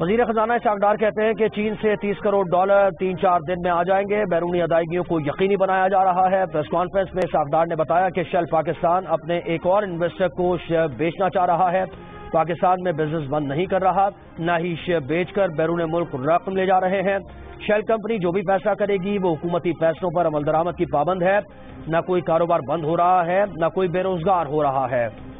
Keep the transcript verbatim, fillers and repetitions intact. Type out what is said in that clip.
वजीर खजाना शाकडार कहते हैं कि चीन से तीस करोड़ डॉलर तीन चार दिन में आ जाएंगे। बैरूनी अदायगियों को यकीनी बनाया जा रहा है। प्रेस कॉन्फ्रेंस में शाकडार ने बताया कि शेल पाकिस्तान अपने एक और इन्वेस्टर को शेयर बेचना चाह रहा है। पाकिस्तान में बिजनेस बंद नहीं कर रहा, न ही शेयर बेचकर बैरून मुल्क रकम ले जा रहे हैं। शेल कंपनी जो भी फैसला करेगी वो हुकूमती फैसलों पर अमल दरामद की पाबंद है। न कोई कारोबार बंद हो रहा है, न कोई बेरोजगार हो रहा है।